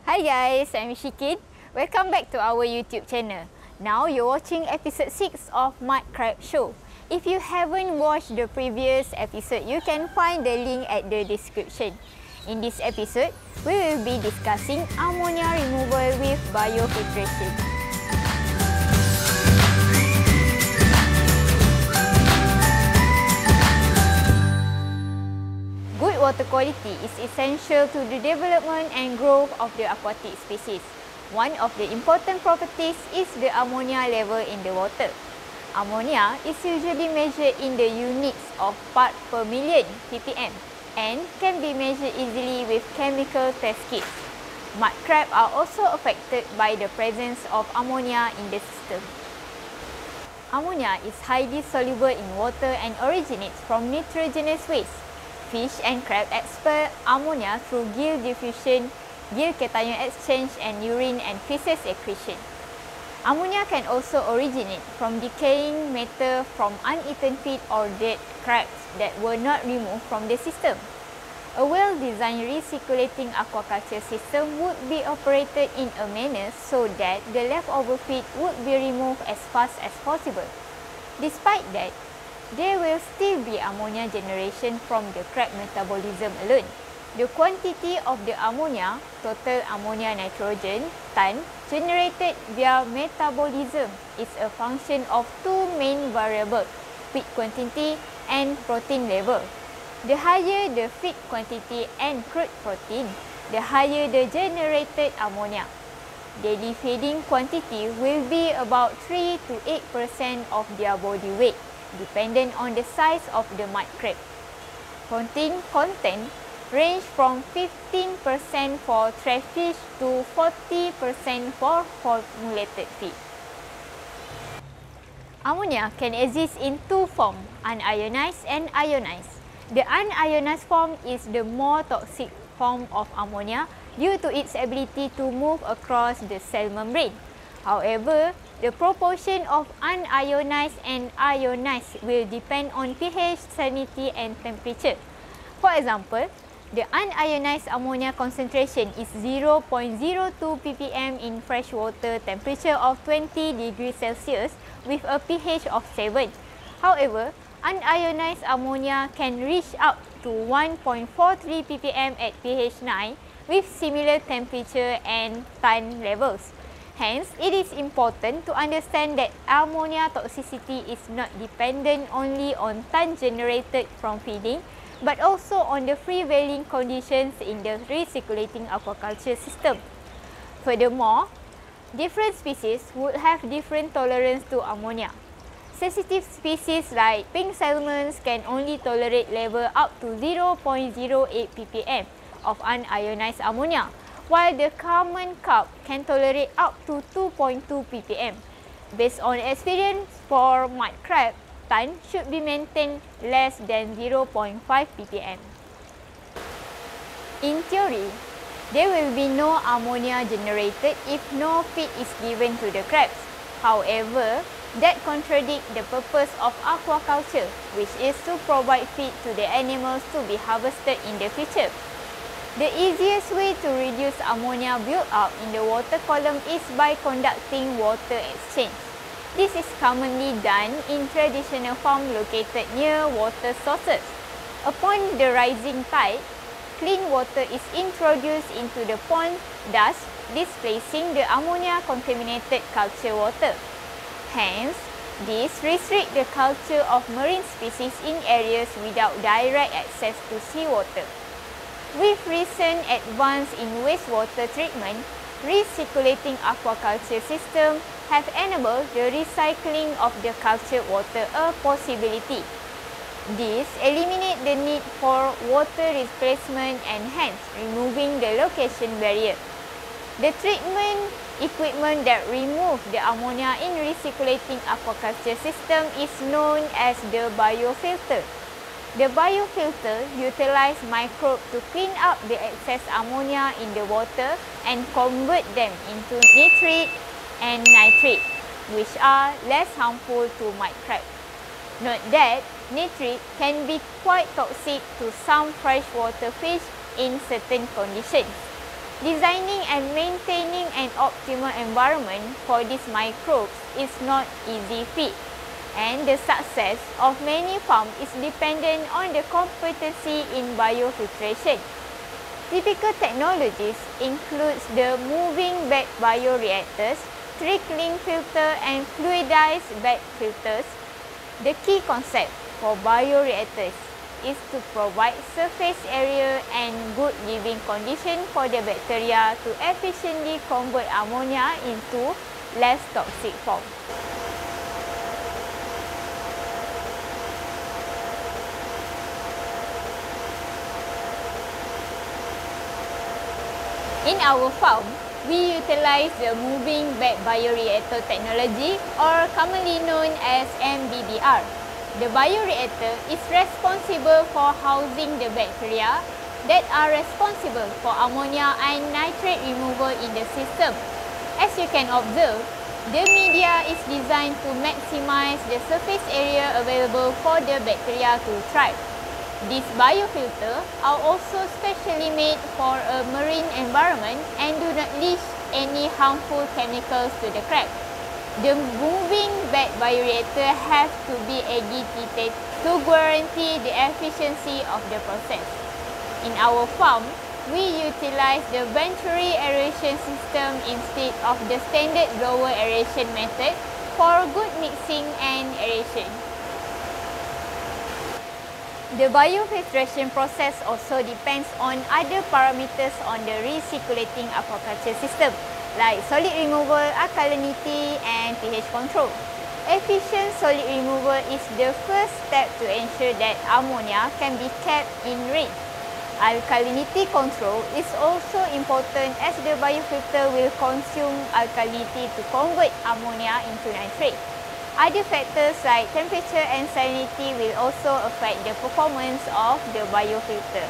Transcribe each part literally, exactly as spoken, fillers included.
Hi guys, I'm Shikin. Welcome back to our YouTube channel. Now you're watching episode six of Mud Crab Show. If you haven't watched the previous episode, you can find the link at the description. In this episode, we will be discussing ammonia removal with biofiltration. Good water quality is essential to the development and growth of the aquatic species. One of the important properties is the ammonia level in the water. Ammonia is usually measured in the units of part per million ppm and can be measured easily with chemical test kits. Mud crab are also affected by the presence of ammonia in the system. Ammonia is highly soluble in water and originates from nitrogenous waste. Fish and crab expel ammonia through gill diffusion, gill cation exchange, and urine and feces excretion. Ammonia can also originate from decaying matter from uneaten feed or dead crabs that were not removed from the system. A well-designed recirculating aquaculture system would be operated in a manner so that the leftover feed would be removed as fast as possible. Despite that, there will still be ammonia generation from the crab metabolism alone. The quantity of the ammonia, total ammonia nitrogen, ton, generated via metabolism is a function of two main variables, feed quantity and protein level. The higher the feed quantity and crude protein, the higher the generated ammonia. Daily feeding quantity will be about three to eight percent of their body weight, dependent on the size of the mud crab. Protein content range from fifteen percent for trash fish to forty percent for formulated feed. Ammonia can exist in two forms, unionized and ionized. The unionized form is the more toxic form of ammonia due to its ability to move across the cell membrane. However, the proportion of unionized and ionized will depend on pH, salinity, and temperature. For example, the unionized ammonia concentration is zero point zero two ppm in freshwater temperature of twenty degrees Celsius with a pH of seven. However, unionized ammonia can reach up to one point four three ppm at pH nine with similar temperature and ton levels. Hence, it is important to understand that ammonia toxicity is not dependent only on ton generated from feeding, but also on the prevailing conditions in the recirculating aquaculture system. Furthermore, different species would have different tolerance to ammonia. Sensitive species like pink salmons can only tolerate level up to zero point zero eight ppm of unionized ammonia, while the common carp can tolerate up to two point two ppm. Based on experience for mud crab, ton should be maintained less than zero point five ppm. In theory, there will be no ammonia generated if no feed is given to the crabs. However, that contradicts the purpose of aquaculture, which is to provide feed to the animals to be harvested in the future. The easiest way to reduce ammonia build-up in the water column is by conducting water exchange. This is commonly done in traditional farms located near water sources. Upon the rising tide, clean water is introduced into the pond, thus displacing the ammonia-contaminated culture water. Hence, this restricts the culture of marine species in areas without direct access to seawater. With recent advances in wastewater treatment, recirculating aquaculture systems have enabled the recycling of the cultured water a possibility. This eliminates the need for water replacement and hence removing the location barrier. The treatment equipment that removes the ammonia in recirculating aquaculture system is known as the biofilter. The biofilter utilizes microbes to clean up the excess ammonia in the water and convert them into nitrate and nitrate, which are less harmful to mud crab. Note that nitrate can be quite toxic to some freshwater fish in certain conditions. Designing and maintaining an optimal environment for these microbes is not easy feat, and the success of many farms is dependent on the competency in biofiltration. Typical technologies include the moving bed bioreactors, trickling filter and fluidized bed filters. The key concept for bioreactors is to provide surface area and good living condition for the bacteria to efficiently convert ammonia into less toxic form. In our farm, we utilize the moving bed bioreactor technology, or commonly known as M B B R. The bioreactor is responsible for housing the bacteria that are responsible for ammonia and nitrate removal in the system. As you can observe, the media is designed to maximize the surface area available for the bacteria to thrive. These biofilters are also specially made for a marine environment and do not leach any harmful chemicals to the crab. The moving bed bioreactor has to be agitated to guarantee the efficiency of the process. In our farm, we utilize the venturi aeration system instead of the standard blower aeration method for good mixing and aeration. The biofiltration process also depends on other parameters on the recirculating aquaculture system, like solid removal, alkalinity and pH control. Efficient solid removal is the first step to ensure that ammonia can be kept in range. Alkalinity control is also important as the biofilter will consume alkalinity to convert ammonia into nitrate. Other factors like temperature and salinity will also affect the performance of the biofilter.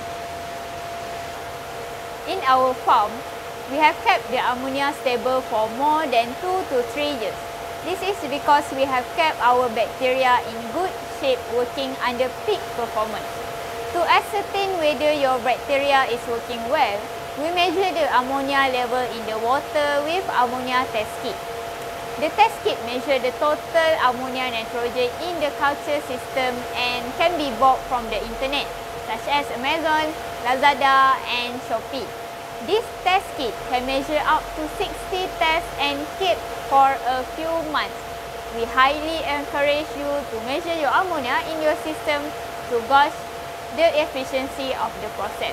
In our farm, we have kept the ammonia stable for more than two to three years. This is because we have kept our bacteria in good shape working under peak performance. To ascertain whether your bacteria is working well, we measure the ammonia level in the water with ammonia test kit. The test kit measures the total ammonia nitrogen in the culture system and can be bought from the internet, such as Amazon, Lazada and Shopee. This test kit can measure up to sixty tests and keep for a few months. We highly encourage you to measure your ammonia in your system to gauge the efficiency of the process.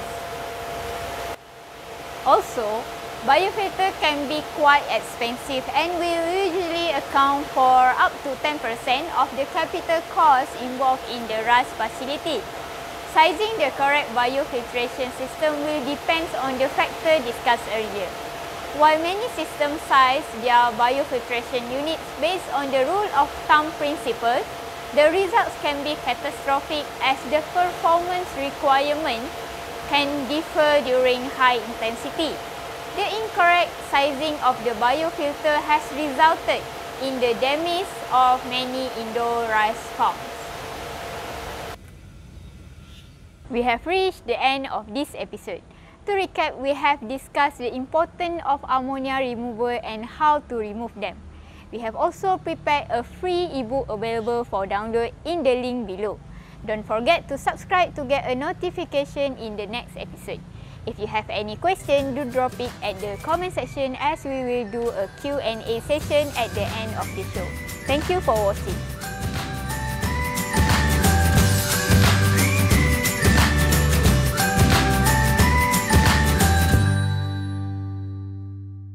Also, biofilter can be quite expensive and will usually account for up to ten percent of the capital cost involved in the R A S facility. Sizing the correct biofiltration system will depend on the factor discussed earlier. While many systems size their biofiltration units based on the rule of thumb principle, the results can be catastrophic as the performance requirement can differ during high intensity. The incorrect sizing of the biofilter has resulted in the demise of many indoor rice farms. We have reached the end of this episode. To recap, we have discussed the importance of ammonia removal and how to remove them. We have also prepared a free ebook available for download in the link below. Don't forget to subscribe to get a notification in the next episode. If you have any question, do drop it at the comment section as we will do a Q and A session at the end of the show. Thank you for watching.